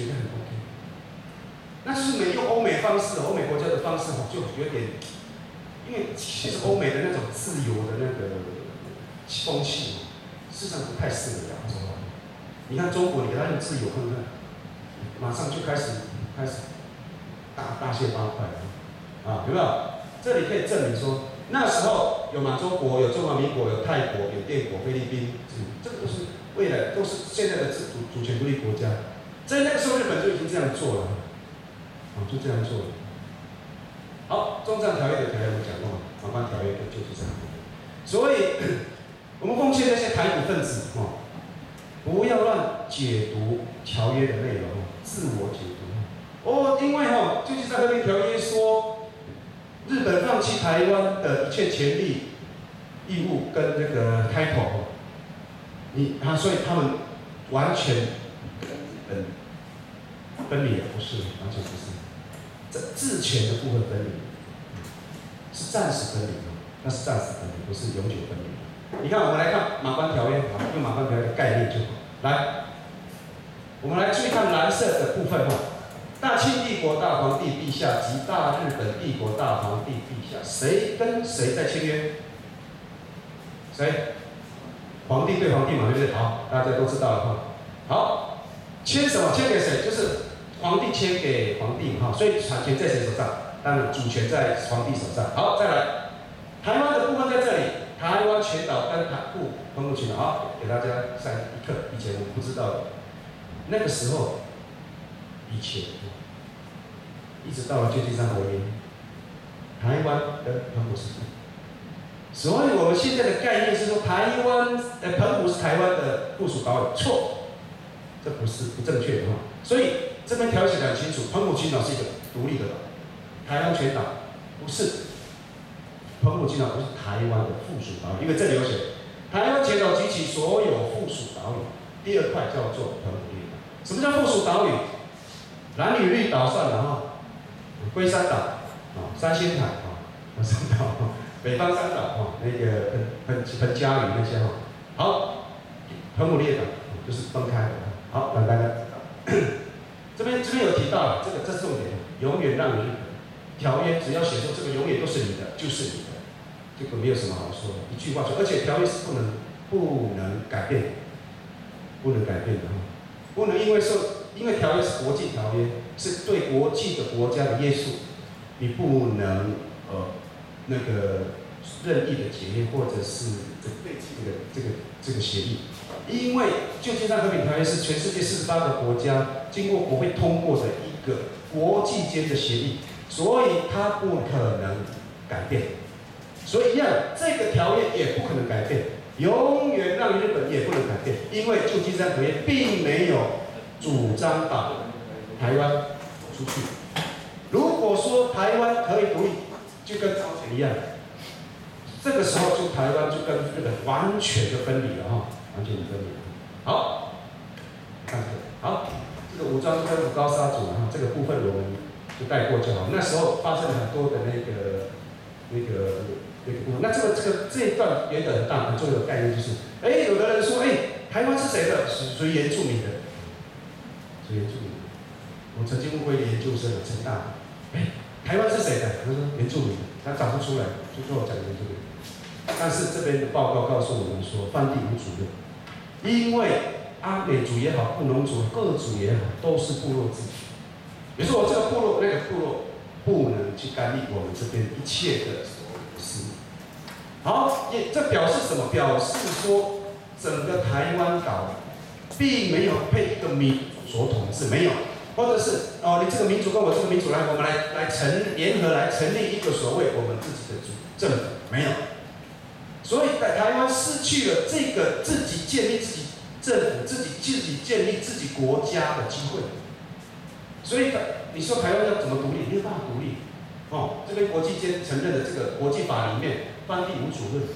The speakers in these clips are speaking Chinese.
觉得很 OK。那就是没用欧美方式，欧美国家的方式就有点，因为其实欧美的那种自由的那个风气，事实上不太适合亚洲。你看中国，你给他用自由，看看，马上就开始大卸八块啊，有没有？这里可以证明说，那时候有满洲国、有中华民国、有泰国、有滇国、菲律宾，这个都是未来都是现在的主权独立国家。在那个时候，日本就已经这样做了，就这样做了。好，中藏条约的条约我们讲过，马关条约就是这样。所以，我们奉劝那些台独分子不要乱解读条约的内容，自我解读。因为旧金山和平条约说，日本放弃台湾的一切权利、义务跟这个 title， 所以他们完全跟日本分离，不是，完全不是。这治权的部分分离，是暂时分离，那是暂时分离，不是永久分离。你看，我们来看马关条约，用马关条约的概念就好。来，我们来注意看蓝色的部分大清帝国大皇帝陛下及大日本帝国大皇帝陛下，谁跟谁在签约？谁？皇帝对皇帝嘛，对不对？好，大家都知道了好，签什么？签给谁？就是皇帝签给皇帝所以产权在谁手上？当然，主权在皇帝手上。好，再来，台湾的部分在这里，台湾全岛跟澎湖群岛。好，给大家上一课，以前我们不知道的，那个时候。以前，一直到了旧金山合约，台湾跟澎湖是。所以我们现在的概念是说，澎湖是台湾的附属岛屿，错，这不正确的所以这边条写得很清楚，澎湖群岛是一个独立的岛，台湾全岛不是，澎湖群岛不是台湾的附属岛屿，因为这里有写，台湾全岛及其所有附属岛屿，第二块叫做澎湖列岛。什么叫附属岛屿？蓝屿绿岛算了龟山岛三星台三岛北方三岛那个彭佳屿那些好，澎湖列岛就是分开的。好，让大家这边有提到了，这是重点，永远让你日本条约只要写说这个永远都是你的，就是你的，这个没有什么好说的，一句话说，而且条约是不能改变的，不能改变的不能因为条约是国际条约，是对国际的国家的约束，你不能那个任意的解约或者是对这个协议，因为旧金山和平条约是全世界48个国家经过国会通过的一个国际间的协议，所以它不可能改变。所以一样，这个条约也不可能改变，永远让日本也不能改变，因为旧金山合约并没有主张把台湾出去。如果说台湾可以独立，就跟朝鲜一样，这个时候就台湾就跟日本完全的分离了完全的分离了。好，看这个，好，这个武装跟高沙组这个部分我们就带过就好。那时候发生了很多的那个部分。那这一段有一个很重要的概念就是，有的人说，台湾是谁的？属于原住民的。原住民，我曾经问过一个研究生陈大，台湾是谁的？他说原住民的，他找不出来，就跟我讲原住民。但是这边的报告告诉我们说，范地无主任，因为阿美族也好，布农族、各族也好，都是部落自治。比如说我这个部落、那个部落，不能去干预我们这边一切的所有的事务。好，这表示什么？表示说整个台湾岛并没有被一个民族所统治，没有，或者是你这个民族跟我这个民族来，我们来联合来成立一个所谓我们自己的政府，没有。所以在台湾失去了这个自己建立自己政府、自己建立自己国家的机会。所以你说台湾要怎么独立？没有办法独立。这边国际间承认的这个国际法里面，范地无主任。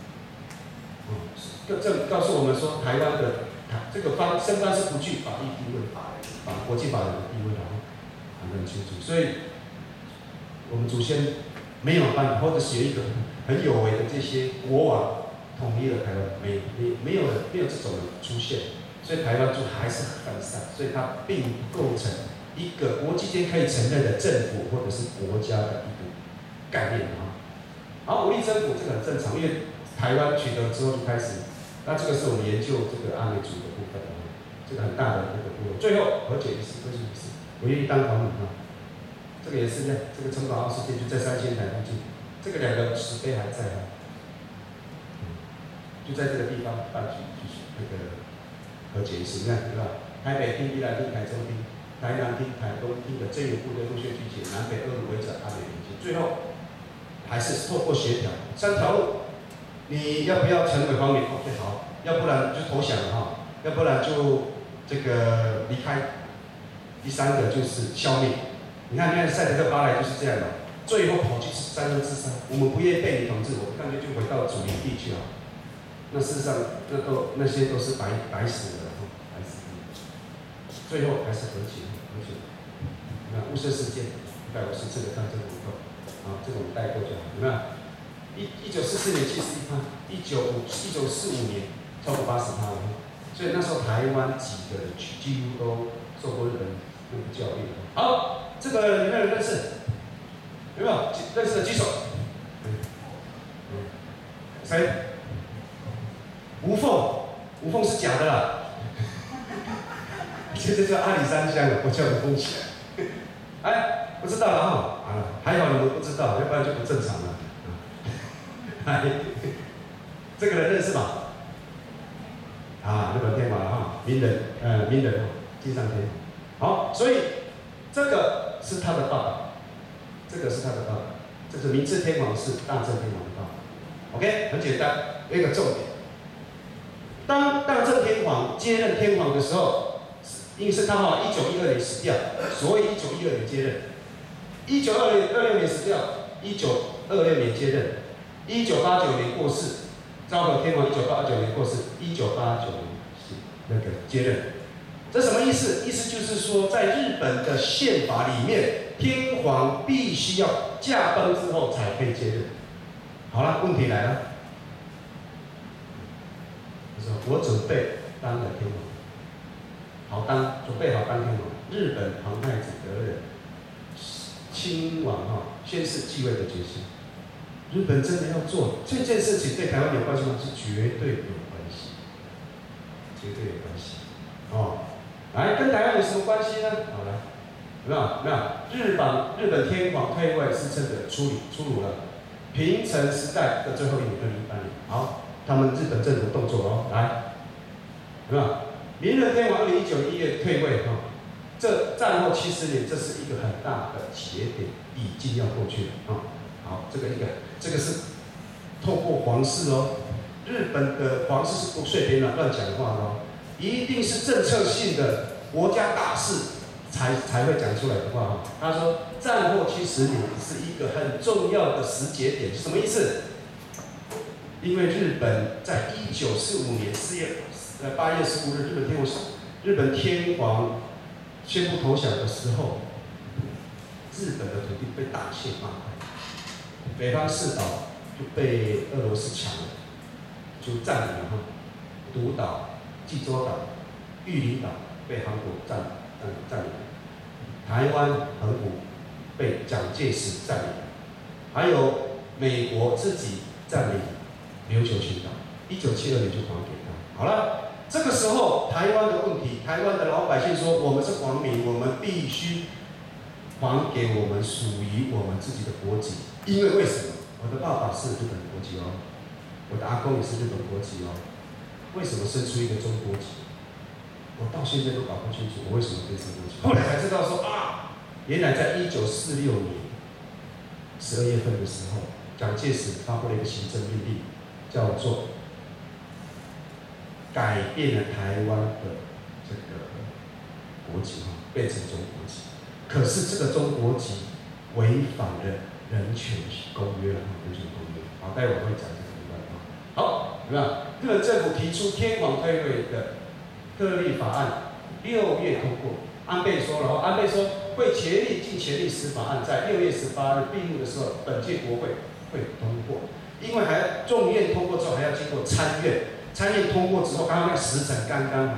这告诉我们说，台湾的这个身份是不具法律地位、国际法人的地位，谈得很清楚。所以，我们祖先没有办法，或者是有一个很有为的这些国王统一了台湾，没有这种人出现。 所以台湾就还是很分散，所以它并不构成一个国际间可以承认的政府或者是国家的一个概念啊。好，武力征服这个很正常，因为台湾取得之后就开始，那这个是我们研究这个阿美族的部分啊，这个很大的那个部分。最后和解仪式，和解仪式，我愿意当皇女啊，这个也是一样，这个城堡奥事件就在3000台附近，这个2个石碑还在啊，就在这个地方办就是那个和解仪式，你看对吧？台北厅、宜兰厅、台中厅、台南厅、台东厅的政府部队陆续集结，南北2路围着阿美联结，最后还是透过协调3条路，你要不要成为皇女 ？OK 好，要不然就投降了哈，要不然就这个离开。第3个就是消灭。你看，赛德克巴莱就是这样的，最后跑去3分之3，我们不愿意被你统治，我干脆就回到主领地去了。那事实上，那些都是白死的，白死的。最后还是和解，和解。那雾社事件154次的抗争活动，啊，这个我们带过就好。有没有？1944年71%，1945年超过80%了。所以那时候台湾几个人几乎都受过日本那个教育。好，这个有没有人认识？有没有认识的举手？谁？吴凤是假的啦。这叫阿里山乡的，不叫吴凤起来。哎，不知道了哈。啊，还好你们不知道，要不然就不正常了。哎，这个人认识吗？啊，日本天皇哈，名人金上天。好，所以这个是他的爸爸，这个是他的爸爸，这是明治天皇是大正天皇的爸爸。OK， 很简单，有一个重点。当大正天皇接任天皇的时候，因为是他1912年死掉，所以1912年接任。1926年死掉，1926年接任，1989年过世。昭和天皇1989年过世，1989年那个接任。这什么意思？意思就是说，在日本的宪法里面，天皇必须要驾崩之后才可以接任。好了，问题来了。我准备当了天皇，准备好当天皇。日本皇太子德仁亲王宣誓继位的决心。日本真的要做这件事情，对台湾有关系吗？是绝对有关系，绝对有关系。来跟台湾有什么关系呢？好来，有没有？日本天皇退位是真的出炉了。平成时代的最后1年，2018年。好。他们日本政府动作来，有没有？明仁天皇2019年1月退位这战后70年，这是一个很大的节点，已经要过去了好，这个是透过皇室日本的皇室是不随便乱讲话的一定是政策性的国家大事才会讲出来的话他说战后70年是一个很重要的时节点，什么意思？因为日本在1945年8月15日，日本天皇宣布投降的时候，日本的土地被大卸八块，北方四岛就被俄罗斯抢了，就占领了独岛、济州岛、玉里岛被韩国占领，台湾澎湖被蒋介石占领，还有美国自己占领琉球群岛，1972年就还给他。好了，这个时候台湾的问题，台湾的老百姓说，我们是皇民，我们必须还给我们属于我们自己的国籍。因为为什么？我的爸爸是日本国籍我的阿公也是日本国籍为什么生出一个中国籍？我到现在都搞不清楚，我为什么变成国籍。后来才知道说原来在1946年12月份的时候，蒋介石发布了一个行政命令。叫做改变了台湾的这个国籍变成中国籍。可是这个中国籍违反了人权公约人权公约。好，待会我会讲这个部分好，有没有？日本政府提出天皇退位的特例法案，6月通过。安倍说了安倍说会尽全力使法案在6月18日闭幕的时候，本届国会会通过。因为还要众院通过之后，还要经过参院通过之后，刚刚那个时辰刚刚好。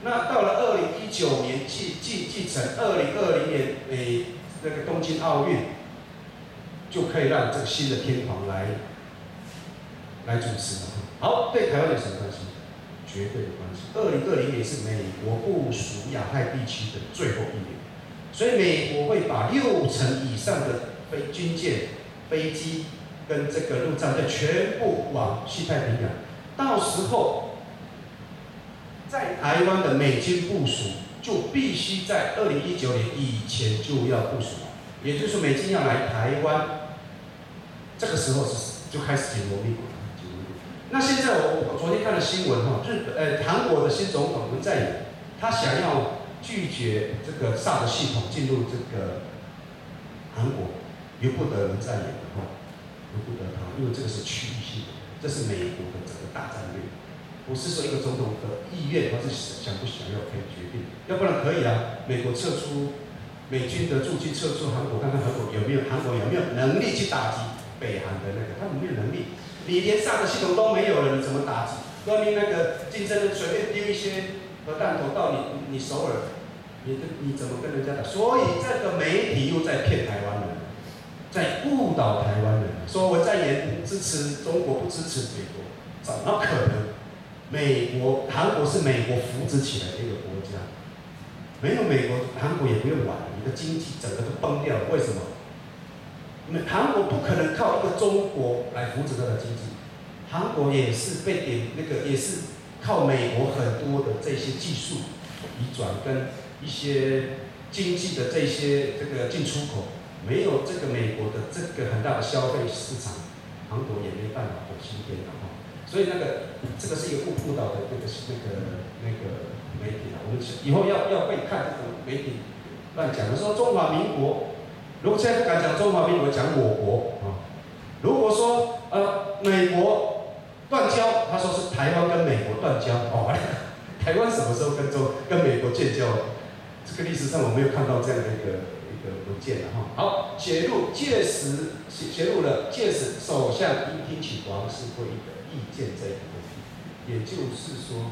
那到了2019年继承2020年那个东京奥运，就可以让这个新的天皇来主持了。好，对台湾有什么关系？绝对有关系。2020年是美国部署亚太地区的最后一年，所以美国会把60%以上的军舰、飞机跟这个陆战队全部往西太平洋。到时候，在台湾的美军部署就必须在2019年以前就要部署，也就是说美军要来台湾，这个时候就开始紧锣密鼓。那现在我昨天看了新闻哈，韩国的新总统文在寅，他想要拒绝这个SAD系统进入这个韩国，由不得文在寅的哈，由不得他，因为这个是区域性的，这是美国的整个大战略，不是说一个总统的意愿或是想不想要可以决定，要不然可以啊，美国撤出美军的驻军撤出韩国，看看韩国有没有能力去打击北韩的那个，他们没有能力。你连SAD系统都没有了，你怎么打击？外面那个竞争的随便丢一些核弹头到你首尔，你怎么跟人家打？所以这个媒体又在骗台湾人，在误导台湾人，说文在寅支持中国不支持美国，怎么可能？韩国是美国扶植起来的一个国家，没有美国，韩国也不用玩，你的经济整个都崩掉了。为什么？韩国不可能靠一个中国来扶持它的经济，韩国也是也是靠美国很多的这些技术移转跟一些经济的这些进出口，没有这个美国的这个很大的消费市场，韩国也没办法火星颠倒哈。所以这个是一个误导的那个媒体啊，我们以后要会看这种媒体乱讲的，说中华民国。如果现在不敢讲中华民国，讲我国啊。如果说美国断交，他说是台湾跟美国断交，哦，台湾什么时候跟美国建交？这个历史上我没有看到这样的一个文件的哈。好，揭露了届时首相应听取王室会议的意见这一个问题，也就是说，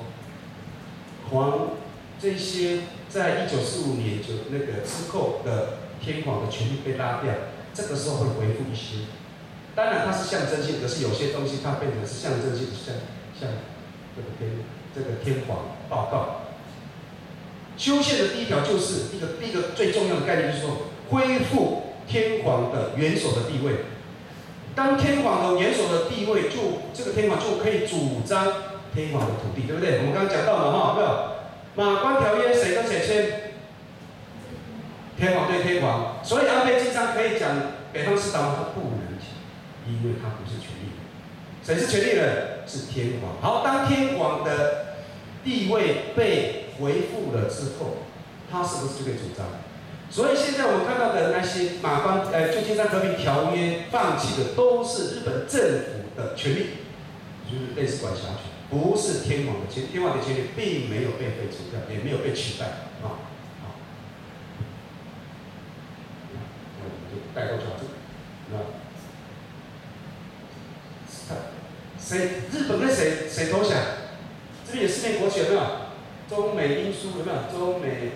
这些在1945年之后的。天皇的权力被拉掉，这个时候会恢复一些。当然它是象征性，可是有些东西它变成是象征性的，像这个天皇报告。修宪的第一条就是第一个最重要的概念，就是说恢复天皇的元首的地位。当天皇的元首的地位，这个天皇就可以主张天皇的土地，对不对？我们刚刚讲到了哈，对吧？马关条约谁跟谁签？天皇对天皇，所以安倍晋三可以讲北方四岛吗？他不能讲，因为他不是权力人。谁是权力人？是天皇。好，当天皇的地位被恢复了之后，他是不是就可以主张？所以现在我们看到的那些旧金山和平条约放弃的都是日本政府的权利，就是类似管辖权，不是天皇的权。天皇的权利并没有被废除掉，也没有被取代啊。带过去了，日本跟谁投降？这边有四面国旗有没有？中美英苏有没有？中美，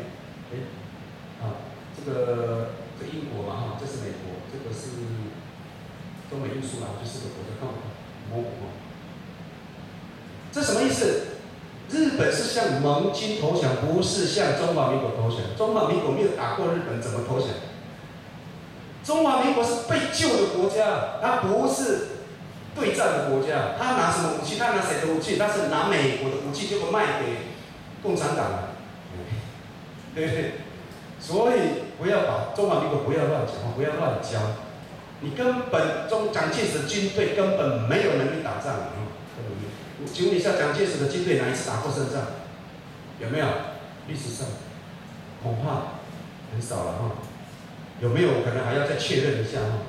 这英国嘛哈，这是美国，这个是中美英苏啦，就四个国家，看模糊哈。这什么意思？日本是向盟军投降，不是向中华民国投降。中华民国没有打过日本，怎么投降？中华民国是被救的国家，它不是对战的国家。他拿什么武器？他拿谁的武器？他是拿美国的武器，结果卖给共产党了，对不对？所以不要把中华民国不要乱讲，不要乱教。你根本蒋介石的军队根本没有能力打仗啊！请问一下，蒋介石的军队哪一次打过胜仗？有没有？历史上恐怕很少了哈。有没有可能还要再确认一下哈？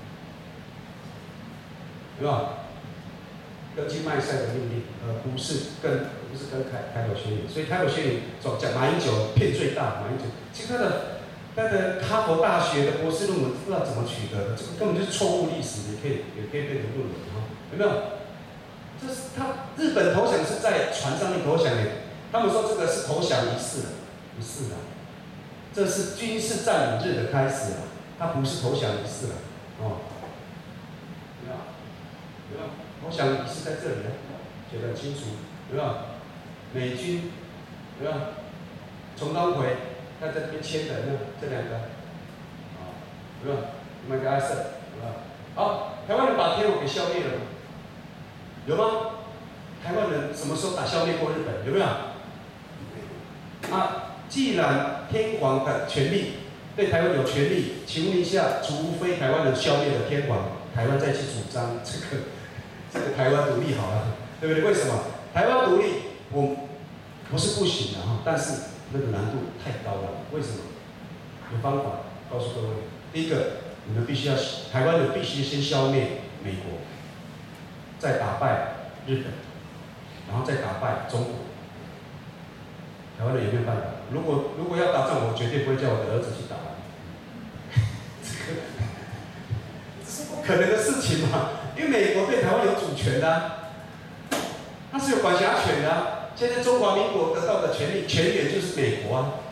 对吧？根据麦塞的命令，不是跟开罗宣言，所以开罗宣言讲马英九骗最大，马英九其实他的哈佛大学的博士论文不知道怎么取得的，这个根本就是错误历史，也可以变成论文哈，有没有？这是日本投降是在船上面投降的， 他们说这个是投降仪式，不是的，这是军事占领日的开始了，它不是投降仪式了，哦，有没有？投降仪式在这里呢，写得很清楚，有没有？美军，有没有？从东回，他在这边签的，有没有？这两个，啊，有没有？麦克阿瑟，有没有？好，台湾人把天皇给消灭了吗？有吗？台湾人什么时候消灭过日本？有没有？啊，既然天皇的权利对台湾有权利，请问一下，除非台湾人消灭了天皇，台湾再去主张这个台湾独立好了，对不对？为什么？台湾独立我不是不行的哈，但是那个难度太高了。为什么？有方法告诉各位。第一个，你们必须要台湾人必须先消灭美国，再打败日本，然后再打败中国。台湾人有没有办法？如果要打仗，我绝对不会叫我的儿子去打。这是不可能的事情嘛，因为美国对台湾有主权的、啊，它是有管辖权的、啊。现在中华民国得到的权利权源就是美国啊。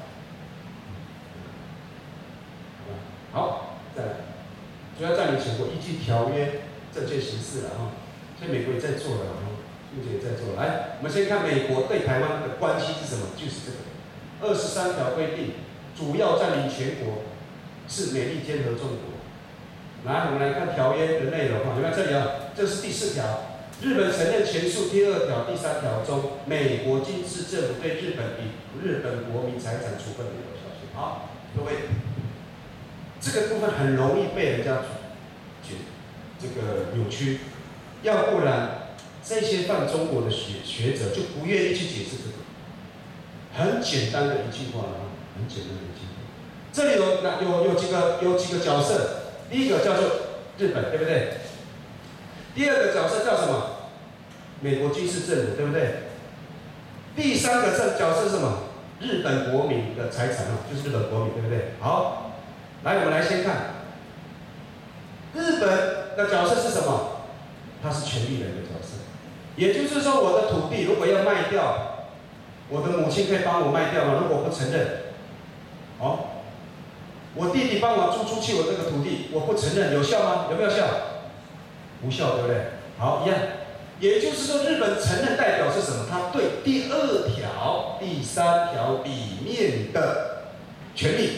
好，再来，主要占领全国依据条约证券形式了哈，所以美国也在做了哈。目前也在做。来，我们先看美国对台湾的关系是什么？就是这个23条规定，主要占领全国是美利坚合众国。来，我们来看条约的内容哈，有没有这里啊？这是第4条，日本承认前述第2条、第3条中，美国军事政府对日本与日本国民财产处分的有效性。好，各位，这个部分很容易被人家这个扭曲，要不然。这些泛中国的学者就不愿意去解释这个，很简单的一句话啊，很简单的一句话。这里有几个角色，第一个叫做日本，对不对？第2个角色叫什么？美国军事政府，对不对？第3个角色是什么？日本国民的财产啊，就是日本国民，对不对？好，来，我们来先看日本的角色是什么？他是权利人的角色。也就是说，我的土地如果要卖掉，我的母亲可以帮我卖掉吗？如果我不承认，哦，我弟弟帮我租出去我这个土地，我不承认，有效吗？有没有效？无效，对不对？好，一样。也就是说，日本承认代表是什么？他对第2条、第3条里面的权利，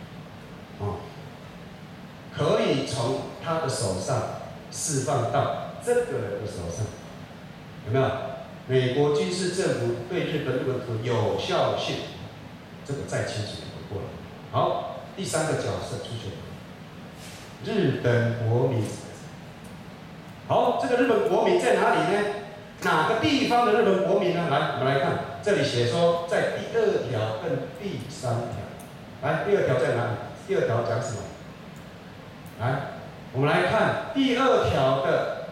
可以从他的手上释放到这个人的手上。有没有？美国军事政府对日本土有效性，这个再清楚不过了。好，第3个角色出现了，日本国民。好，这个日本国民在哪里呢？哪个地方的日本国民呢？来，我们来看，这里写说在第2条跟第3条。来，第2条在哪里？第2条讲什么？来，我们来看第2条的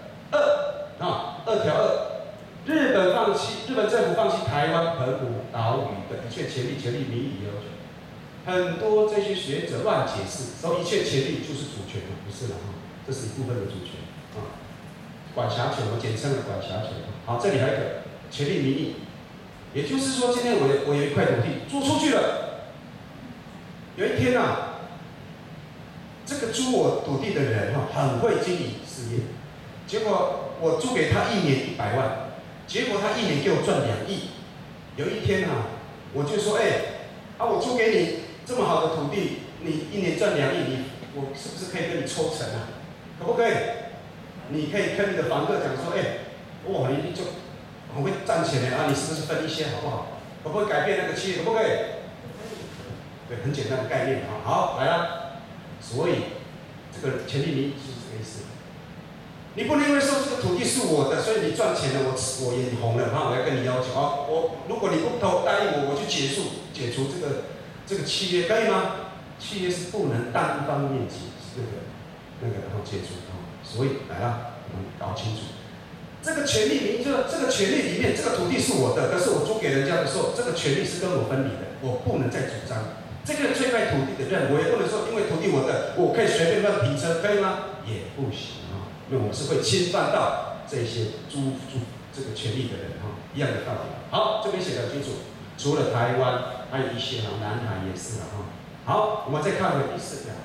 2啊，2条2。日本政府放弃台湾澎湖岛屿的一切权利民意要求。很多这些学者乱解释，说一切权利就是主权，不是的哈，这是一部分的主权啊，管辖权，我简称的管辖权。好，这里还有一个权利民意，也就是说，今天我有一块土地租出去了，有一天啊，这个租我土地的人哈很会经营事业，结果我租给他1年100万。结果他1年给我赚2亿，有一天啊，我就说，我租给你这么好的土地，你1年赚2亿，我是不是可以跟你抽成啊？可不可以？你可以跟你的房客讲说，哇，你就很会赚钱的啊，你是不是分一些好不好？可不可以改变那个契约？可不可以？对，很简单的概念啊。好，来了，所以这个权利民意是这个意思。你不能因为说这个土地是我的，所以你赚钱了，我眼红了，我要跟你要求啊，如果你不答应我，我就解除这个契约，可以吗？契约是不能单方面那个然后解除啊，所以来了，我们搞清楚，这个权利民意就是这个权利里面，这个土地是我的，可是我租给人家的时候，这个权利是跟我分离的，我不能再主张。这个这块土地的人，我也不能说因为土地我的，我可以随便乱评车，可以吗？也不行。因为我们是会侵犯到这些租这个权利的人哈，一样的道理。好，这边写得很清楚。 除了台湾，还有一些南海也是了哈。好，我们再看回第4条。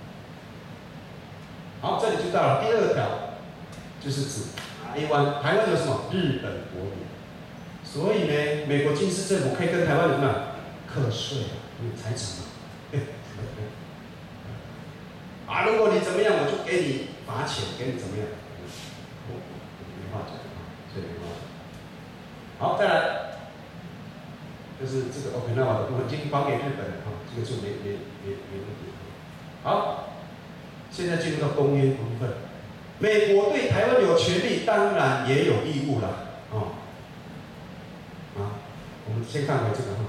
好，这里就到了第2条，就是指台湾。台湾有什么？日本国民。所以呢，美国军事政府可以跟台湾人课税啊，因为财产嘛。如果你怎么样，我就给你罚钱，给你怎么样？没话讲啊，所以没话讲。好，再来，就是这个 Okinawa 的部分已经还给日本了哈，这个就没问题。好，现在进入到公约部分。美国对台湾有权利，当然也有义务了，我们先看回这个哈，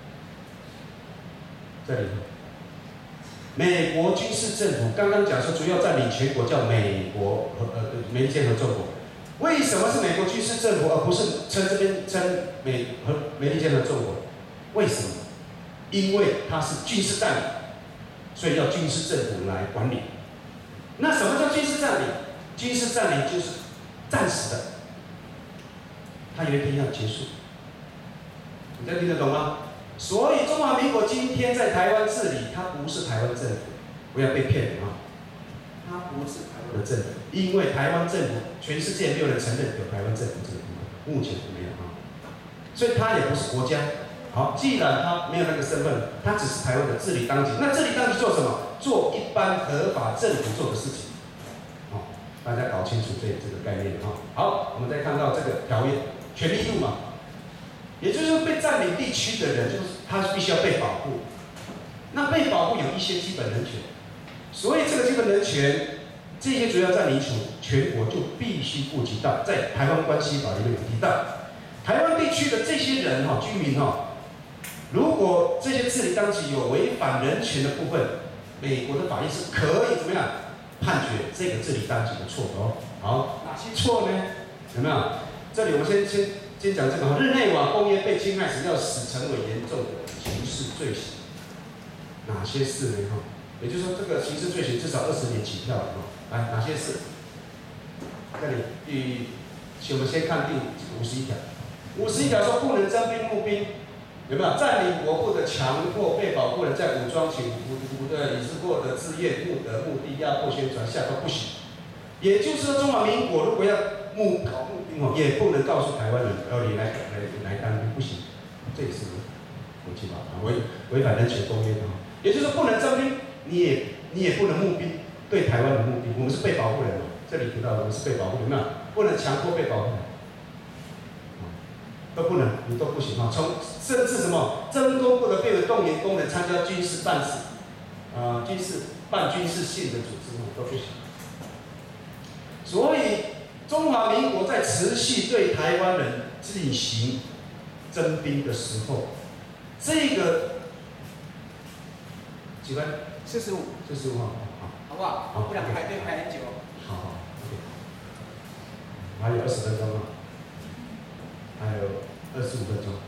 这里。美国军事政府刚刚讲说，主要占领全国叫美国梅利坚合众国。为什么是美国军事政府，而不是这边称梅利坚合众国？为什么？因为它是军事占领，所以要军事政府来管理。那什么叫军事占领？军事占领就是暂时的，它有一天要结束。你这样听得懂吗？所以中华民国今天在台湾治理，它不是台湾政府，不要被骗了啊！它不是台湾的政府，因为台湾政府全世界没有人承认有台湾政府这个地方，目前没有啊。所以它也不是国家。好，既然它没有那个身份，它只是台湾的治理当局。那治理当局做什么？做一般合法政府做的事情。大家搞清楚这个概念哈。好，我们再看到这个条约，权利义务嘛。也就是说，被占领地区的人，就是他必须要被保护。那被保护有一些基本人权，所以这个基本人权，这些主要占领全国就必须顾及到，在台湾关系法里面有提到，台湾地区的这些人居民如果这些治理当局有违反人权的部分，美国的法律是可以怎么样判决这个治理当局的错的哦。好，哪些错呢？有没有？这里我们先讲这个日内瓦公约被侵害时，要使成为严重的刑事罪行。哪些事呢？也就是说，这个刑事罪行至少20年起跳了来，哪些事？这里我们先看第51条。51条说不能征兵募兵，有没有？占领国不得强迫被保护人在武装起伏的以示过的自愿、目的、目的、压迫、宣传下都不行。也就是说，中华民国如果要搞募兵也不能告诉台湾人，你来当兵不行，这也是国际法违反人权公约的也就是说，不能征兵，你也不能募兵，对台湾的募兵，我们是被保护人这里提到我们是被保护人，不能强迫被保护人，都不能，你都不行甚至什么征工不得被动员工人参加军事办军事性的组织都不行。所以中华民国在持续对台湾人进行征兵的时候，这个几分？45号， 好不好？ 好， 不然排队排很久。 好，还有20分钟还有25分钟。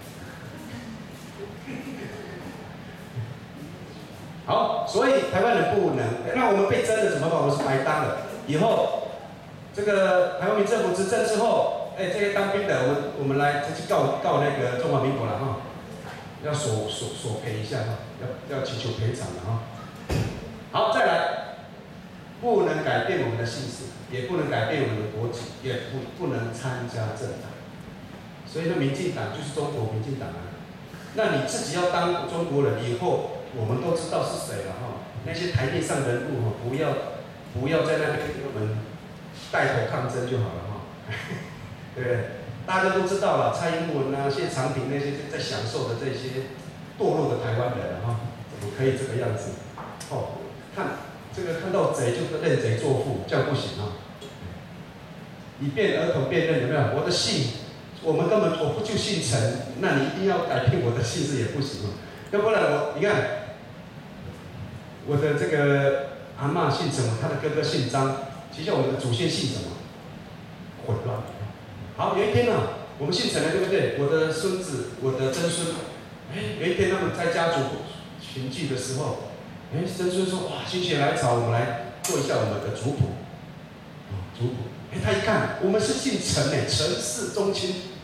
好，所以台湾人不能，那我们被征了怎么办？我们是白当了。以后这个台湾民政府执政之后，这些当兵的，我们来去告那个中华民国了要索赔一下要请求赔偿了好，再来，不能改变我们的姓氏，也不能改变我们的国籍，也不能参加政党。所以呢，民进党就是中国民进党那你自己要当中国人以后，我们都知道是谁了那些台面上人物不要在那边给我们带头抗争就好了对不对？大家都知道了，蔡英文谢长廷那些在享受的这些堕落的台湾人怎么可以这个样子？看到贼就认贼作父，这样不行以便儿童辨认有没有？我的姓，我不就姓陈，那你一定要改变我的姓氏也不行要不然你看我的这个阿嬷姓陈，他的哥哥姓张，其实我们的祖先姓什么？混乱。好，有一天我们姓陈了，对不对？我的孙子，我的曾孙，有一天他们在家族群聚的时候，曾孙说：“哇，心血来潮，我们来做一下我们的族谱。”族谱，他一看，我们是姓陈陈氏宗亲，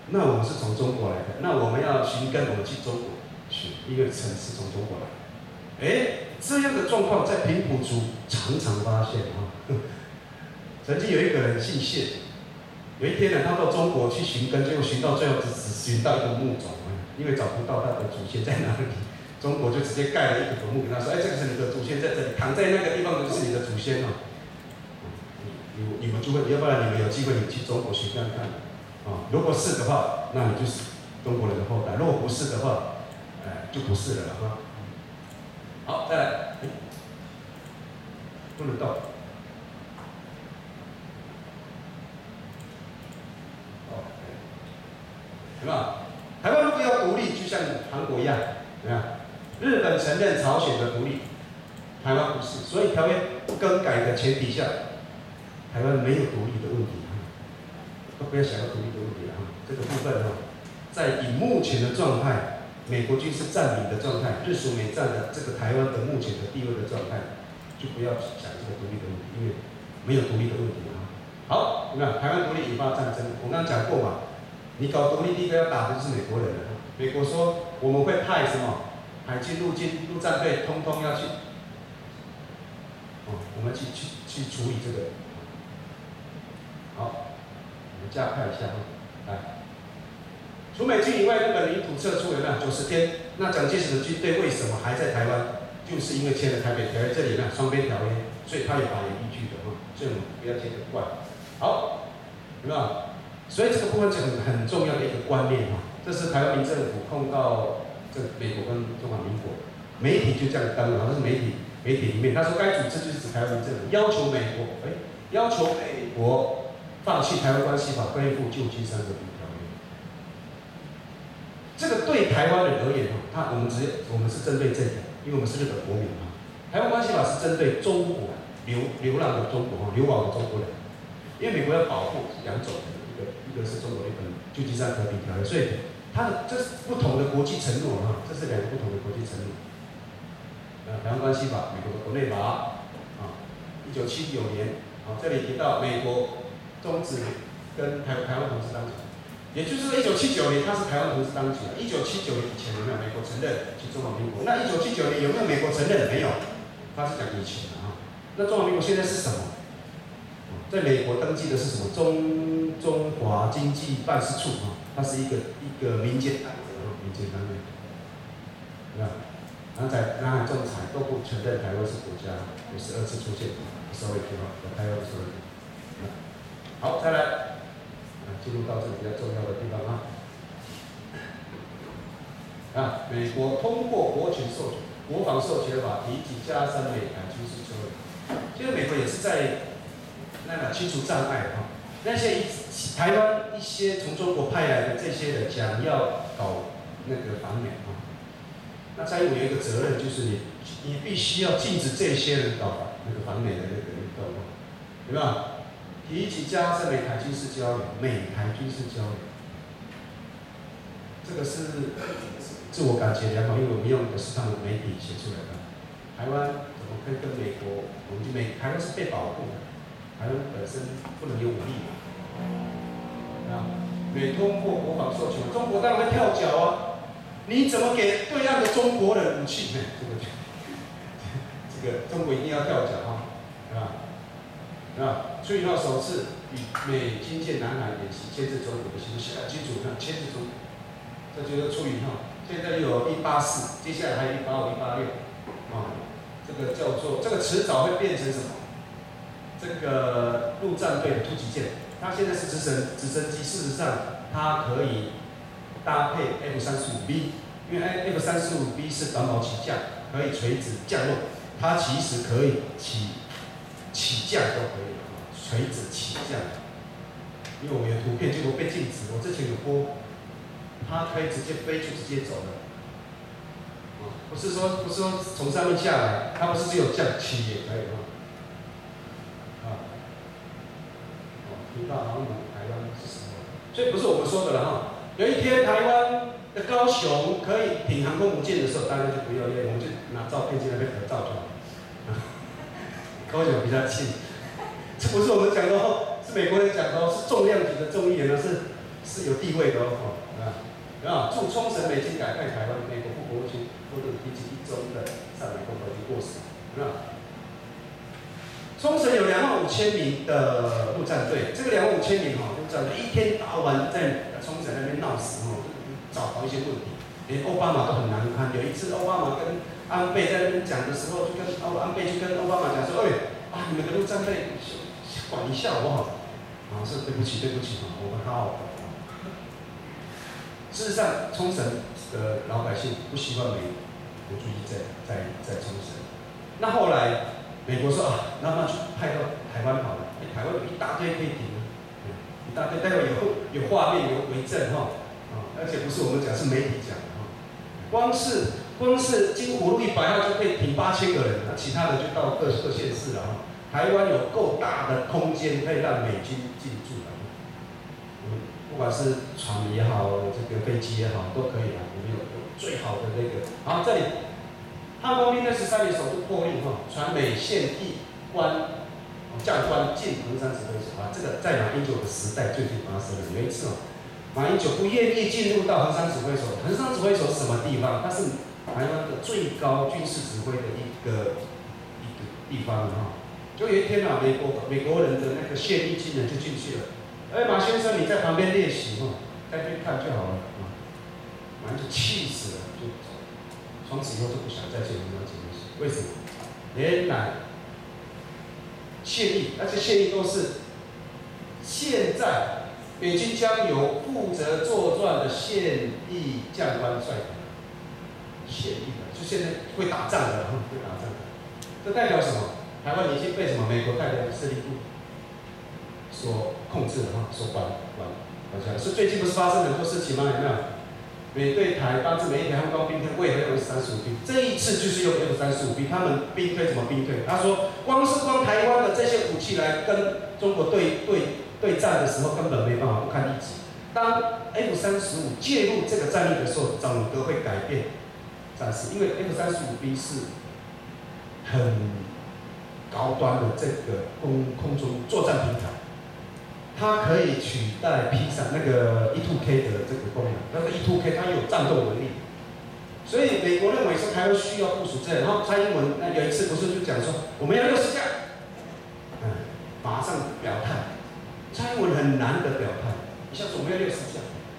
那我们是从中国来的，那我们要寻根，我们去中国寻，因为城是从中国来的。这样的状况在平埔族常常发现啊。曾经有一个人姓谢，有一天呢，他到中国去寻根，结果寻到最后只寻到一个墓冢，因为找不到他的祖先在哪里，中国就直接盖了一个坟墓给他说：“这个是你的祖先在这里，躺在那个地方就是你的祖先哦。”你们就会，要不然你们有机会你去中国寻看看啊。如果是的话，那你就是中国人的后代；如果不是的话，就不是了哈。好，再来，不能动。有没有？台湾如果要独立，就像韩国一样，怎么样？日本承认朝鲜的独立，台湾不是，所以条约更改的前提下，台湾没有独立的问题都不要想要独立的问题了这个部分在以目前的状态，美国军事占领的状态，日属美占的这个台湾的目前的地位的状态，就不要想这个独立的问题，因为没有独立的问题好，有没有？台湾独立引发战争，我刚刚讲过嘛。你搞独立，第一个要打的就是美国人美国说我们会派什么海军、陆军、陆战队，通通要去，我们去处理这个。好，我们加快一下来，除美军以外，日本领土撤出有没有90天？那蒋介石的军队为什么还在台湾？就是因为签了台北条约，这里呢双边条约，所以他有法源依据的所以我们不要觉得怪。好，有没有？所以这个部分是很重要的一个观念这是台湾民政府控告这美国跟中华民国，媒体就这样登这是媒体里面，他说该组织就是指台湾民政府要求美国放弃台湾关系法，恢复旧金山和平条约。这个对台湾人而言我们是针对这个，因为我们是日本国民台湾关系法是针对中国流浪的中国流亡的中国人，因为美国要保护两种人。一个是中国的一本旧金山和平条约，所以这是不同的国际承诺这是两个不同的国际承诺。台湾关系法，美国的国内法1979年这里提到美国终止跟台湾同志当局，也就是说1979年它是台湾同志当局1979年以前有没有美国承认中华民国？那1979年有没有美国承认？没有，它是讲以前那中华民国现在是什么？在美国登记的是什么？中华经济办事处它是一个民间单位民间单位，然后在南海仲裁都不承认台湾是国家，有12次出现，sorry，台湾sorry。好，再来，进入到这个比较重要的地方美国通过国防授权法提起加深美台军事交流，其实美国也是在清除障碍那些台湾一些从中国派来的这些人想要搞那个反美那蔡英文有一个责任，就是你必须要禁止这些人搞那个反美的那个运动对吧？提起加深美台军事交流，这个是自我感觉良好，因为我们用的是他们媒体写出来的。台湾怎么可以跟美国？台湾是被保护的。台湾本身不能有武力美通过国防授权，中国当然会跳脚你怎么给对岸的中国人武器？这个中国一定要跳脚所以首次与美军舰南海演习，牵制中国的行动，记住牵制中国，这就是出于现在又有184，接下来还有185、186这个叫做这个迟早会变成什么？这个陆战队的突击舰，它现在是直升机，事实上它可以搭配 F-35B， 因为 F-35B 是短跑起降，可以垂直降落，它其实可以起降都可以垂直起降。因为我们有图片，结果被禁止，我之前有播，它可以直接飞就直接走了，不是说从上面下来，它不是只有降起也可以提到航母台湾是什么？所以不是我们说的了有一天台湾的高雄可以挺航空母舰的时候，大家就不要我们就拿照片进来合照就好。高雄比较近，这不是我们讲的是美国人讲的是重量级的众议员是是有地位的哦，啊，驻冲绳美军改派台湾，美国副国务卿都是提起1周的上来公告就过时，冲绳有25000名的陆战队，这个25000名陆战队一天到晚在冲绳那边闹事找一些问题，连奥巴马都很难堪。有一次奥巴马跟安倍在那边讲的时候，安倍就跟奥巴马讲说：“你们的陆战队管一下好不好？”说对不起，我们好好管。事实上，冲绳的老百姓不希望美国驻地在冲绳。那后来美国说那就派到台湾好了。台湾有一大堆可以停一大堆，待会有画面有为证而且不是我们讲，是媒体讲的光是金湖路100号就可以停8000个人，那其他的就到各县市了台湾有够大的空间可以让美军进驻了。不管是船也好，这个飞机也好，都可以我们有最好的那个。好，这里汉光兵在13年首度破令传美县役官将官进衡山指挥所这个在马英九的时代最近发生了。有一次马英九不愿意进入到衡山指挥所。衡山指挥所是什么地方？它是台湾的最高军事指挥的一个地方就有一天美国人的那个现役军人就进去了。马先生，你在旁边练习在那边看就好了马上就气死了，就走。从此以后就不想再见衡山指挥所。为什么？原来现役，而且现役都是现在美军将由负责作战的现役将官率领。现役的，就现在会打仗的，会打仗的。这代表什么？台湾已经被什么美国太平洋司令部所控制了所管下来。所以最近不是发生很多事情吗？有没有？美对台当时每一台汉光兵推为何用 F-35 兵？这一次就是用 F-35 兵，他们兵推怎么兵推？他说，光台湾的这些武器来跟中国对战的时候，根本没办法不堪一击。当 F-35 介入这个战役的时候，整个会改变战事，因为 F-35 兵是很高端的这个空中作战平台。它可以取代 P3那个 E2K 的这个功能，但是 E2K 它有战斗能力，所以美国认为说台湾需要部署这样。然后蔡英文有一次不是就讲说我们要60架，马上表态。蔡英文很难的表态，一下子我们要60架，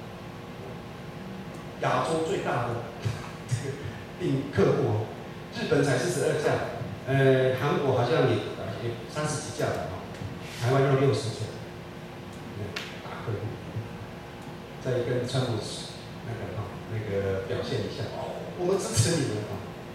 亚洲最大的订客户日本才42架，韩国好像也30几架了台湾要60架。大客户，再跟川普那个表现一下我们支持你们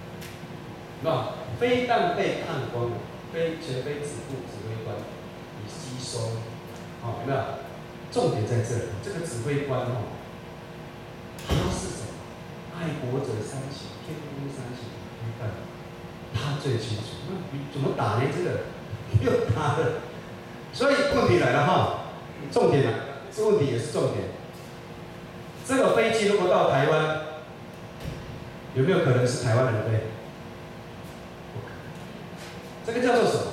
飞弹被看光了，前飞指挥官你吸收有没有？重点在这里，这个指挥官他是什么？爱国者三起，天空三起，他最清楚。怎么打呢？这个又打了，所以问题来了重点这问题也是重点。这个飞机如果到台湾，有没有可能是台湾人飞？这个叫做什么？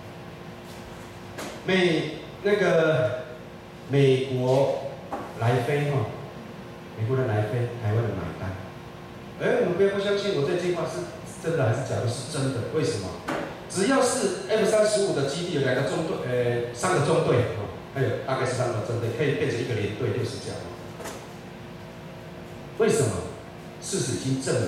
美国来飞美国人来飞，台湾人买单。我们不要不相信我这句话是真的还是假的？是真的。为什么？只要是 F-35的基地有3个中队还有大概是3个中队，可以变成一个连队60架。为什么？事实已经证明，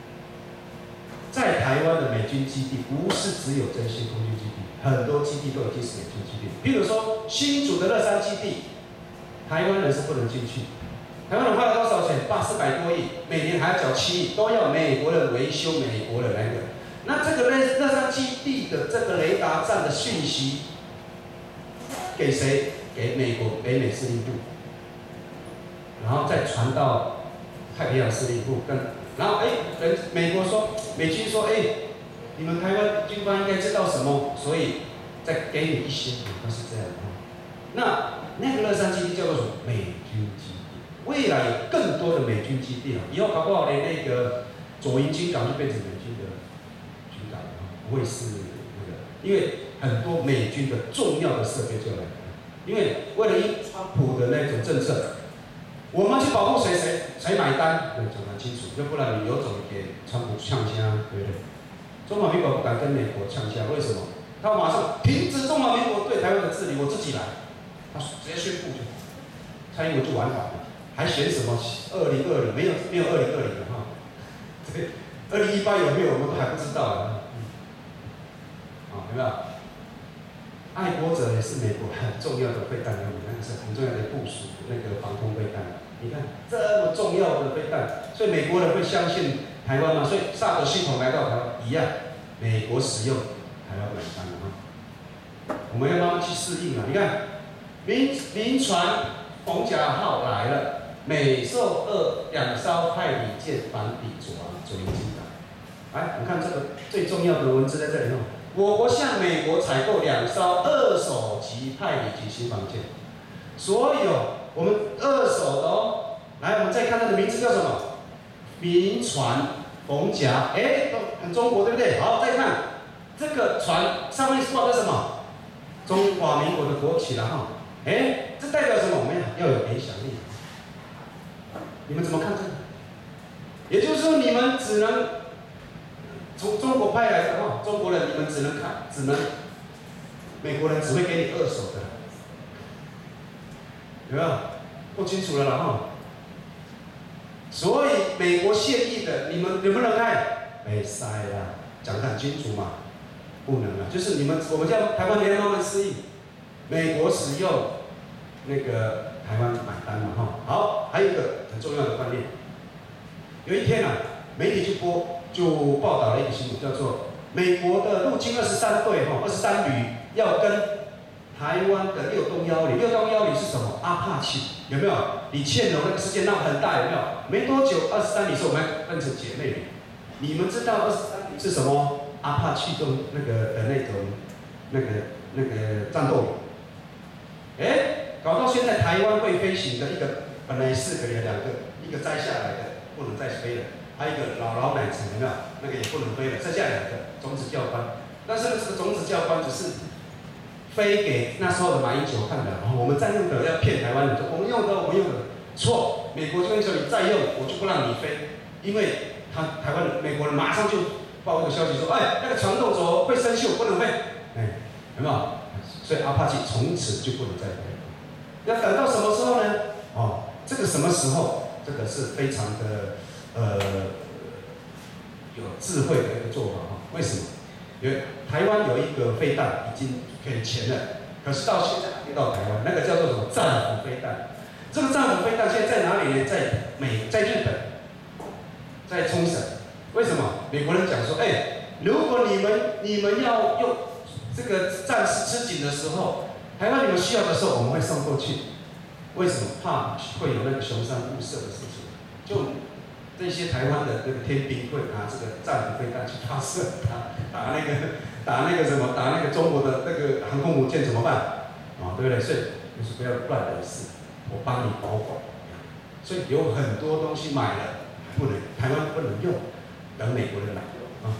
在台湾的美军基地不是只有真心空军基地，很多基地都已经是美军基地。譬如说新竹的乐山基地，台湾人是不能进去。台湾人花了多少钱？400多亿，每年还要缴7亿，都要美国人维修，美国人来的。那这个乐山基地的这个雷达站的讯息给谁？给美国北美司令部，然后再传到太平洋司令部然后美军说你们台湾军方应该知道什么，所以再给你一些，它是这样的那个乐山基地叫做什么？美军基地。未来有更多的美军基地以后搞不好连那个左营军港就变成美军的军港不会是因为很多美军的重要的设备就来了。因为为了川普的那种政策， 我们去保护谁，谁买单？对，讲得清楚，要不然你有种给川普呛虾，对不对？中华民国不敢跟美国呛虾，为什么？他马上停止中华民国对台湾的治理，我自己来，他直接宣布就，蔡英文就玩反了，还选什么2020？没有2020的哈，对，2018有没有我们都还不知道啊，有没有？爱国者也是美国很重要的飞弹，那个是很重要的部署那个防空飞弹。你看这么重要的飞弹，所以美国人会相信台湾吗？所以萨德系统来到台湾一样，美国使用台湾买单了哈。我们要慢慢去适应啊！你看，民船逢甲号来了，美受2艘派里舰反抵左营进港。来，我们看这个最重要的文字在这里哦。我国向美国采购2艘2手级派里级巡防舰，所有我们2手的哦。来，我们再看它的名字叫什么？民船逢甲，都很中国对不对？好，再看这个船上面挂的什么？中华民国的国旗了哈。这代表什么？我们要有影响力。你们怎么看这个？也就是说，你们只能从中国派来的哈，中国人你们只能看，美国人只会给你2手的，有没有？够清楚了啦哈。所以美国现役的，你们能不能开？没塞啦，讲得很清楚嘛，不能了。就是我们叫台湾人慢慢适应，美国使用那个台湾买单嘛哈。好，还有一个很重要的观念，有一天媒体就报道了一个新闻，叫做美国的陆军23队23旅要跟台湾的6洞1旅，6洞1旅是什么？阿帕奇，有没有？李倩蓉那个事件闹很大，有没有？没多久23旅是我们分成姐妹旅。你们知道23旅是什么？阿帕奇动那个的那个战斗旅。搞到现在台湾会飞行的一个，本来4个有2个，一个摘下来的不能再飞了，还有一个老奶子有没有？那个也不能飞了，剩下2个种子教官。但是这个种子教官只是飞给那时候的马英九看的，我们在用的要骗台湾人，我们用的错，美国就跟你说你再用，我就不让你飞，因为美国人马上就报一个消息说，那个传动轴会生锈，不能飞，有没有？所以阿帕奇从此就不能再飞。要等到什么时候呢？这个什么时候？这个是非常的有智慧的一个做法哈。为什么？因为台湾有一个飞弹已经可以前了，可是到现在还没到台湾，那个叫做什么战斧飞弹？这个战斧飞弹现在在哪里呢？在日本，在冲绳。为什么？美国人讲说，如果你们要用这个战事吃紧的时候，台湾你们需要的时候，我们会送过去。为什么？怕会有那个熊山误射的事情。就这些台湾的那个天兵会拿这个战斧飞弹去发射，打那个中国的那个航空母舰怎么办？对不对？所以就是不要乱惹事，我帮你保管。所以有很多东西买了台湾不能用，等美国人来用啊。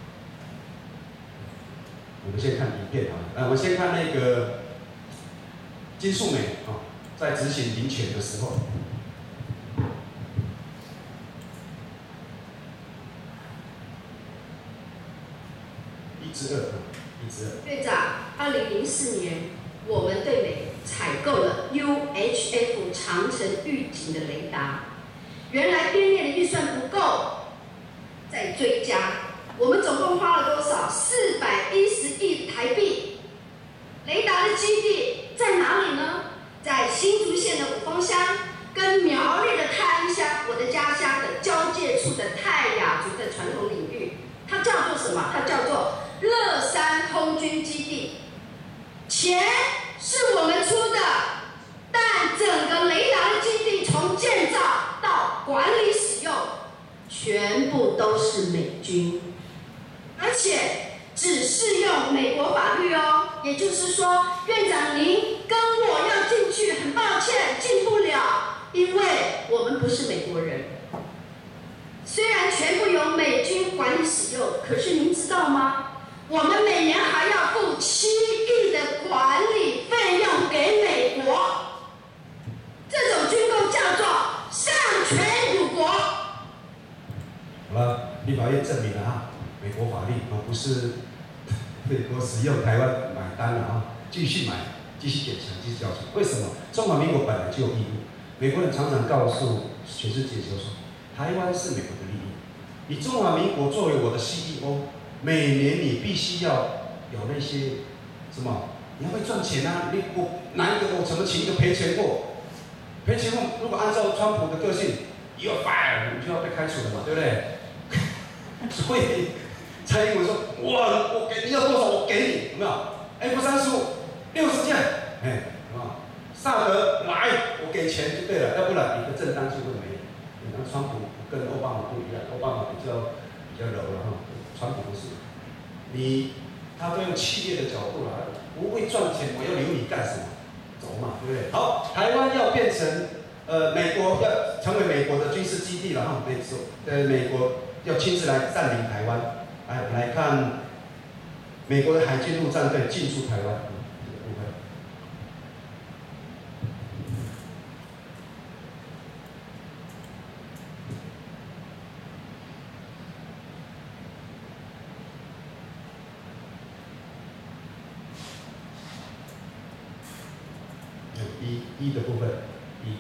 我们先看影片我们先看那个金素梅在执行林权的时候。1至2。 队长，2004年，我们对美采购了 UHF 长程预警的雷达，原来编列的预算不够，再追加，我们总共花了多少？410亿台币。雷达的基地在哪里呢？在新竹县的五峰乡跟苗栗的泰安乡，我的家乡的交界处的泰雅族的传统领域，它叫做什么？它叫做乐山空军基地。钱是我们出的，但整个雷达的基地从建造到管理使用，全部都是美军，而且只适用美国法律哦。也就是说，院长您跟我要进去，很抱歉进不了，因为我们不是美国人。虽然全部由美军管理使用，可是您知道吗？我们每年还要付7亿的管理费用给美国。这种军购叫做是美国使用台湾买单了啊，继续买，继续给钱，继续交钱。为什么？中华民国本来就有义务。美国人常常告诉全世界就说，台湾是美国的利益。你中华民国作为我的 CEO， 每年你必须要有那些什么，你要会赚钱啊！我哪一个我怎么请一个赔钱货？赔钱货如果按照川普的个性 ，you're fired， 你就要被开除了嘛，对不对？所以蔡英文说，我给你要多少我给你，有没有 ？F-35 60架，哎，啊，萨德来，我给钱就对了，要不然你的正当性会没有。你看川普跟奥巴马不一样，奥巴马比较柔了哈，川普不是。他都用企业的角度来，不会赚钱，我要留你干什么？走嘛，对不对？好，台湾要变成美国要成为美国的军事基地了哈，美国要亲自来占领台湾。哎，我们来看美国的海军陆战队进驻台湾这个部分。一的部分，一。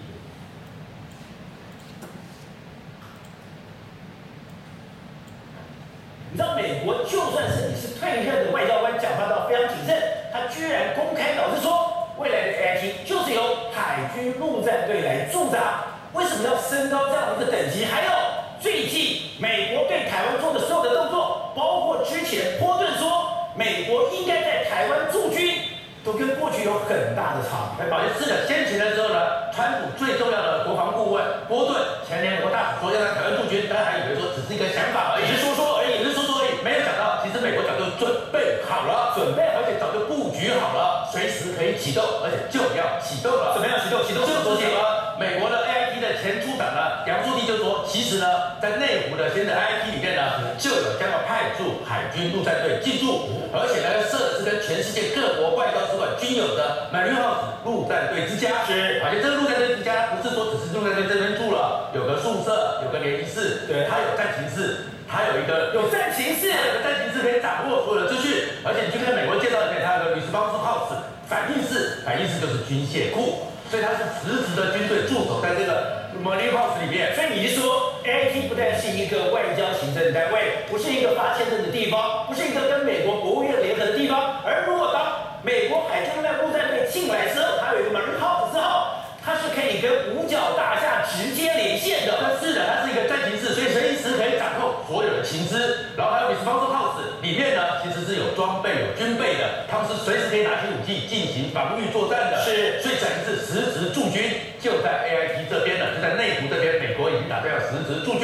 你知道美国就算是你是退任的外交官，讲话都非常谨慎，他居然公开表示说，未来的 AIT 就是由海军陆战队来驻扎。为什么要升高这样的一个等级？还有最近美国对台湾做的所有的动作，包括之前波顿说美国应该在台湾驻军。都跟过去有很大的差别。保洁是的，先前的时候呢，川普最重要的国防顾问波顿前联合国大使说要在台湾驻军，大家还以为说只是一个想法而已，是说说而已，是说说而已，没有想到其实美国早就准备好了，而且早就布局好了，随时可以启动，而且就要启动了。怎么样启动？启动就是昨天美国的 AIT 的前处长呢，杨树棣就说，其实呢，在内湖的现在 AIT 里面呢，就有将要派驻海军陆战队进驻，而且呢，设的是跟全世界各国外交使馆均有的 Marine House 陆战队之家。是，而且这个陆战队之家不是说只是陆战队这边住了，有个宿舍，有个联谊室，对，它有战情室，它有战情室，有个战情室可以掌握所有的资讯。而且你去看美国介绍里面，它有个 Response House 反应室就是军械库。所以它是实质的军队驻守在这个 Marine House 里面。所以你是说 AIT 不但是一个外交行政单位，不是一个发签证的地方，不是一个跟美国国务院联合的地方，而如果当美国海军陆战队进来之后，它有一个 Marine House 之后，它是可以跟五角大厦直接连线的。是的，它是一个战情室，所以随时可以掌控所有的情资。然后还有 Response House 里面呢，其实是有装备、有军备的，他们是随时可以拿起武器进行防御作战的。是，所以战情室实质驻军就在 AIT 这边了，就在内湖这边，美国已经打算要实质驻军。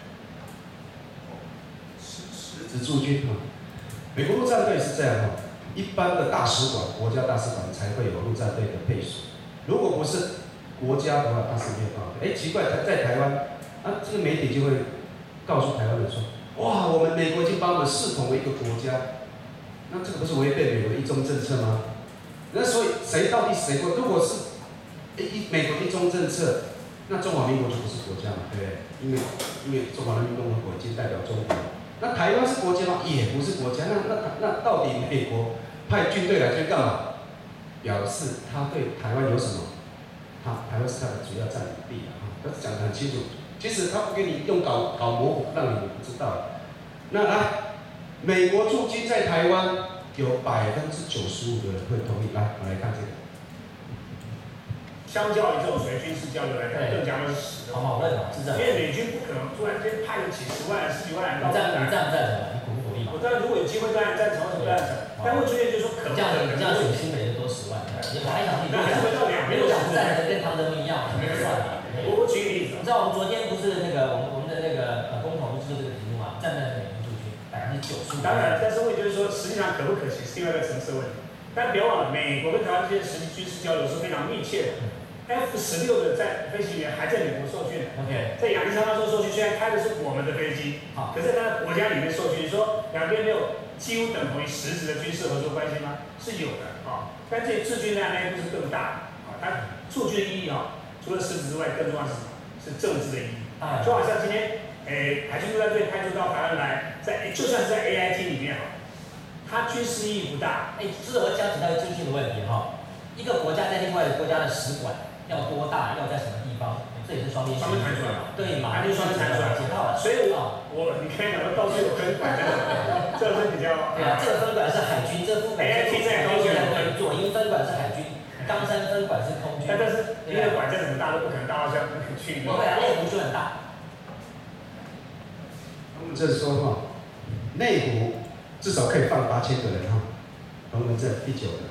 实质驻军哈，美国陆战队是这样哈，一般的大使馆、国家大使馆才会有陆战队的配属，如果不是国家的话，它是没有办法。奇怪，在台湾啊，这个媒体就会告诉台湾人说，哇，我们美国已经把我们视同为一个国家，那这个不是违背美国的一中政策吗？那所以到底谁国？如果是美国一中政策，那中华民国就不是国家嘛，对不对？因为中华人民共和国已经代表中国。那台湾是国家吗？也不是国家。那到底美国派军队来这干嘛？表示他对台湾有什么？台湾是他的主要占领地啊，他讲得很清楚。其实他不给你用搞模糊，让你不知道。那来，美国驻军在台湾有95%的人会同意。来，我们来看这个。 相较于这种随军事交流来看，更加的是实的。 好认同，是这样。 因为美军不可能突然间派了几十万、十几万人到。 你赞不赞成？你鼓不鼓励嘛？ 我当然如果有机会，当然赞成，为什么赞成？但会出现就是说可能。 你这样选新北就多10万，你还想你那还是回到2边的想赞成跟唐德文一样，那就算了。 我举个例子， 你知道我们昨天不是我们的公投不是这个题目吗？赞成美军驻军90%。 当然，但是问题就是说，实际上可不可行是另外一个层次问题。但别忘了，美国跟台湾之间实际军事交流是非常密切的。F-16的在飞行员还在美国受训 ，OK， 在亚利桑那州受训，虽然开的是我们的飞机，可是在他的国家里面受训，说两边没有几乎等同于实质的军事合作关系吗？是有的啊，但这驻军呢，那一步是更大的啊，它驻军的意义啊，除了实质之外，更重要是什么？是政治的意义。就好像今天，海军陆战队派驻到台湾来，就算是在 AIT 里面哈， 它军事意义不大。 就是我讲起到经济的问题哈，一个国家在另外一个国家的使馆要多大，要在什么地方，这也是双边谈出来嘛？ 对嘛？ 就双边谈出来解套了。 所以你可以讲到处有分管，这是比较。 对啊，这个分管是海军，这分管是左营分管是海军，冈山分管是空军。 但是一个管再怎么大都不可能大到像去。 不会啊，内湖就很大。 我们这说哈，内湖至少可以放8000个人哈，龙门镇第9个。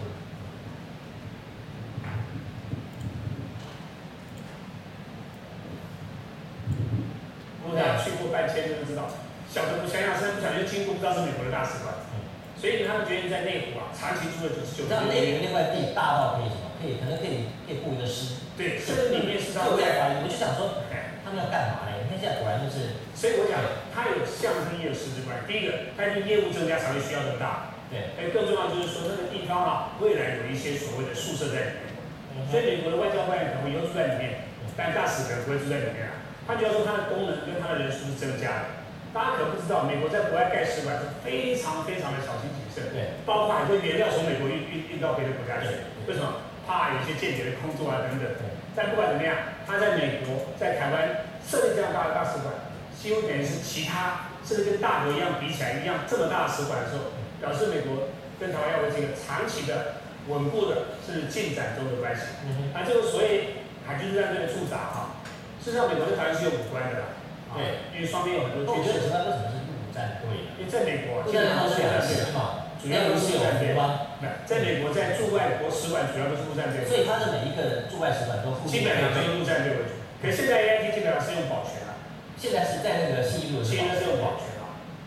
如果大家去过搬迁就知道，小的不想想，甚至不小心经过不知道是美国的大使馆，所以他们决定在内湖长期住了99年。 那内湖那块地大到可以什么？可能可以布一个师。 对，甚至里面是他们在怀疑，我就想说，他们要干嘛呢？你看现在果然就是。 所以我讲，它有象征意义的实质关系。第一个，它的业务增加才会需要更大。 对。 更重要就是说，这个地方未来有一些所谓的宿舍在里面，所以美国的外交官员可能会以后住在里面，但大使可能不会住在里面啊。换句话说，它的功能跟它的人数是增加的。大家可能不知道，美国在国外盖使馆是非常非常的小心谨慎， 对， 包括很多原料从美国运到别的国家去，为什么？怕有些间谍的工作啊等等。但不管怎么样，他在美国、在台湾设立这样大的大使馆，几乎等于是其他甚至跟大国一样比起来一样这么大的使馆的时候，表示美国跟台湾要维持一个长期的、稳固的甚至进展中的关系。这个所谓海军陆战队的驻扎事实上美国跟台湾是有武关的啦。对，因为双边有很多军事。 为什么是陆战队？ 因为在美国， 现在都是两支嘛， 主要都是陆战队。在美国，在驻外国使馆主要都是陆战队。 所以它的每一个驻外使馆都基本上都是陆战队为主。可是现在 AIT 基本上是用保全了。 现在是在那个信义路。 现在是用保全了。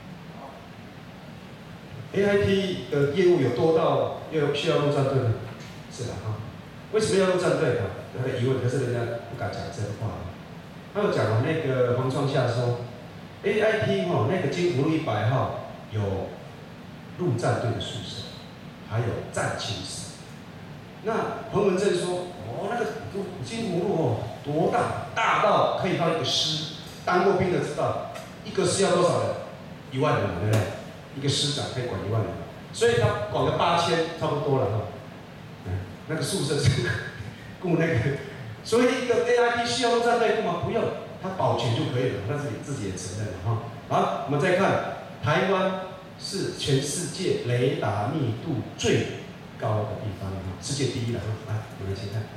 AIT 的业务有多到需要陆战队呢？是的哈。为什么要陆战队啊？有个疑问，可是人家不敢讲真话。他有讲那个黄创夏说 ，AIT 那个金福路100号有陆战队的宿舍，还有战情室。那彭文正说，那个金福路多大，大到可以到一个师，当过兵的知道，一个师要多少人？1万人嘛，对不对？一个师长可以管1万人，所以他管个8000差不多了哈。那个宿舍是雇那个。所以一个 AIT 需要陆战队吗？不用，它保全就可以了。那是你自己也承认了哈。好，我们再看，台湾是全世界雷达密度最高的地方哈，世界第1了哈。来，我们先看。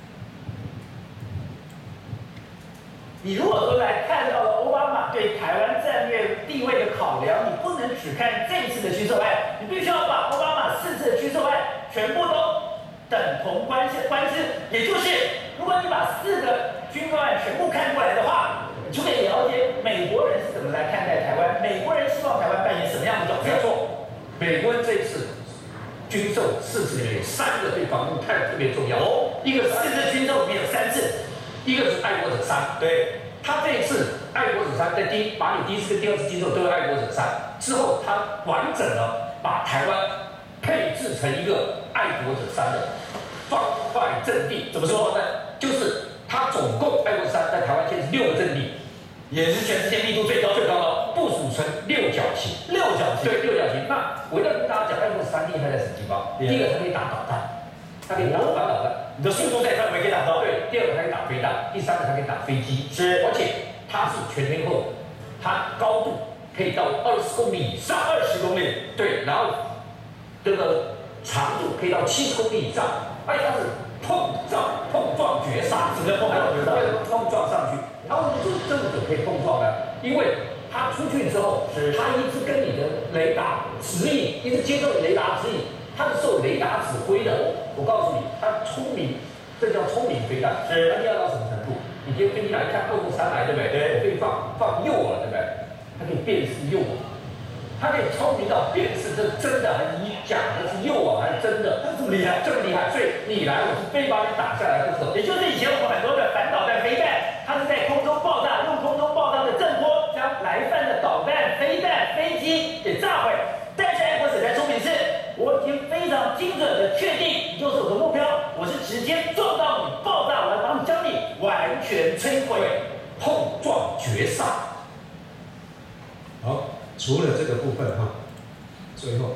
你如果说来看到了奥巴马对台湾战略地位的考量，你不能只看这一次的军售案，你必须要把奥巴马4次的军售案全部都等同观之，也就是。如果你把4个军购案全部看过来的话，你就可以了解美国人是怎么来看待台湾，美国人希望台湾扮演什么样的角色。 没错，美国人这次军售4次里面有3个对防务特别重要。一个是 4次军售里面有3次， 一个是爱国者3。对，他这一次爱国者3在把你第1次跟第2次军售都有爱国者3之后，他完整的把台湾配置成一个爱国者3的方块阵地。怎么说呢？就是它总共爱国者3在台湾现在是6个阵地，也是全世界密度最高的，部署成6角形。6角形。对，6角形。那我要跟大家讲，爱国者3厉害在什么地方？第一个，它可以打导弹，它可以打导弹，你的速度在范围可以打到。对，第2个它可以打飞弹，第3个它可以打飞机。是，而且它是全天候，它高度可以到20公里以上。20公里。对，然后这个长度可以到70公里以上，而且它是碰撞绝杀，什么叫碰撞绝杀？碰撞上去，然后就是真的可以碰撞的，因为它出去之后，它一直跟你的雷达指引，一直接受雷达指引，它是受雷达指挥的。我告诉你，它聪明，这叫聪明飞弹。它厉害到什么程度？你今天飞机来看253来，对不对？对，我可以放诱饵，对不对？它可以辨识诱饵。他可以聪明到辨识这真的还是假的，是诱饵还是真的，这么厉害，这么厉害。所以你来，我是非把你打下来不可。 也就是以前我们很多的反导弹飞弹，它是在空中爆炸，用空中爆炸的震波将来犯的导弹、飞弹、飞机给炸毁。但是爱国者3聪明是，我已经非常精准的确定你就是我的目标，我是直接撞到你爆炸，我要将你完全摧毁， 碰撞绝杀。 好。除了这个部分哈，最后这个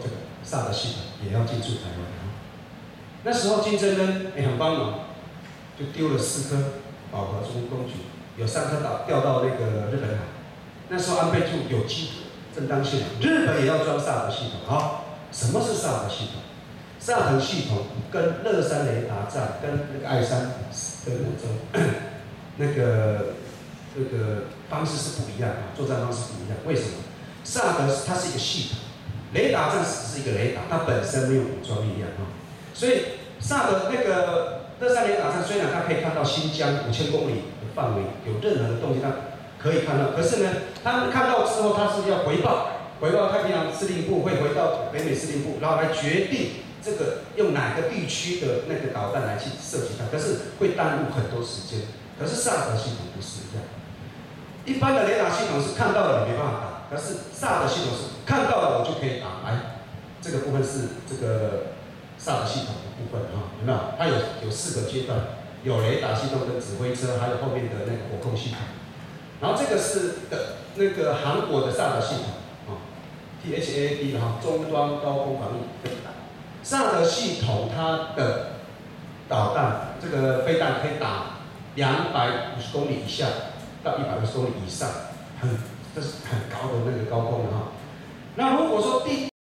萨德系统也要进驻台湾。那时候金正恩也很帮忙，就丢了4颗饱和中攻击，有3颗掉到那个日本海。那时候安倍就有机正当性，日本也要装萨德系统。好，什么是萨德系统？萨德系统跟乐山雷达站、跟那个爱山跟那个方式是不一样的，作战方式不一样。为什么？萨德它是一个系统，雷达站只是一个雷达，它本身没有武装力量啊。所以萨德那个乐山雷达站虽然它可以看到新疆5000公里的范围有任何的动静，它可以看到，可是呢，他们看到之后，他是要回报太平洋司令部，会回到北美司令部，然后来决定这个用哪个地区的那个导弹来去射击它，可是会耽误很多时间。可是萨德系统不是这样，一般的雷达系统是看到了你没办法打，可是萨德系统是看到了我就可以打。来，这个部分是这个萨德系统的部分哈，有没有？它有4个阶段，有雷达系统跟指挥车，还有后面的那个火控系统。然后这个是那个韩国的萨德系统啊 ，THAAD 的哈，终端高空防御飞弹。萨德系统它的导弹，这个飞弹可以打250公里以下到150公里以上，这是很高的那个高空的哈。那如果说